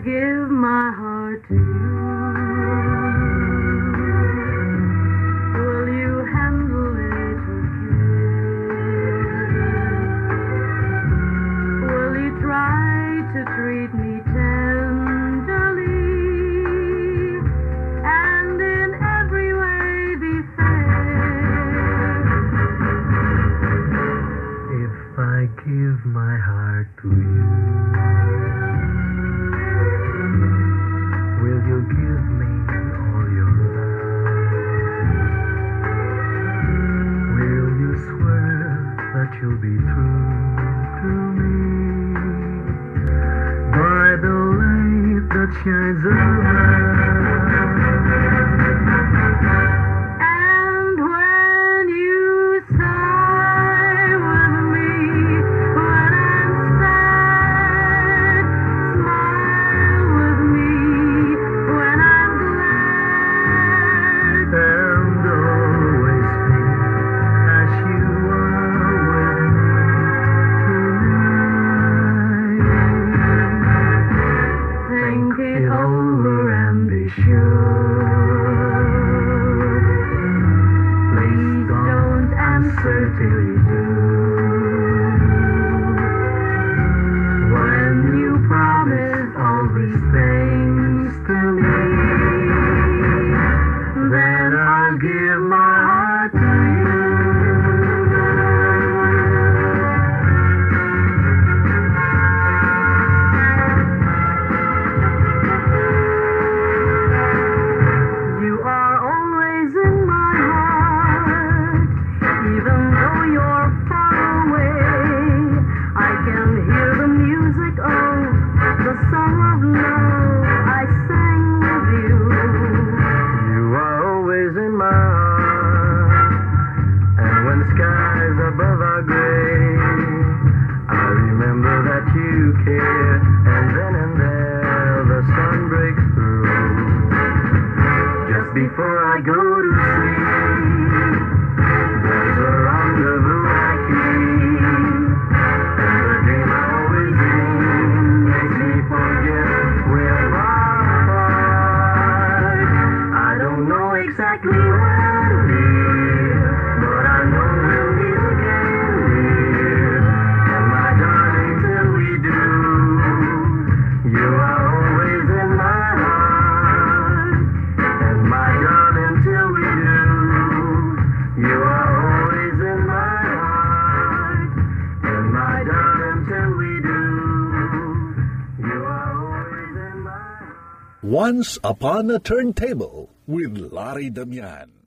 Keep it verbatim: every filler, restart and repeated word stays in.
give my heart to you, will you handle it with care? Will you try to treat me tenderly and in every way be fair? If I give my heart to you, will you give me all your love? Will you swear that you'll be true to me by the light that shines around? And when you sigh with me, when I'm sad, smile with me when I'm glad. And always be as you are with me tonight. Think it over and be sure. Please don't answer till you do. When you promise all these things to me, then I'll give my heart to you. You are always in my heart, even though you're far away. I can hear the music of the song of love I sang with you. You are always in my heart, and when skies above are gray, I remember that you care, and then and there the sun breaks through. Just before I go to sleep, there's a rendezvous I keep, and the dream I always dream makes me forget where my heart. I don't know exactly where to live, but I know we'll meet again, dear. And my darling, till we do, you are always in my heart. And my darling, till we do, you are always in my heart. And my darling, till we do, you are always in my heart. Once Upon a Turntable with Larry Damian.